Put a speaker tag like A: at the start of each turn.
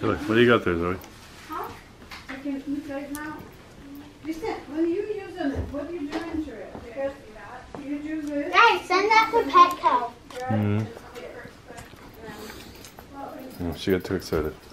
A: Zoe, what do you got there, Zoe?
B: Huh? I can eat right now. Listen, when you using it, what are you doing to it? Because you do this.
C: Guys, send that to Petco.
A: Mm-hmm. Oh, she got too excited.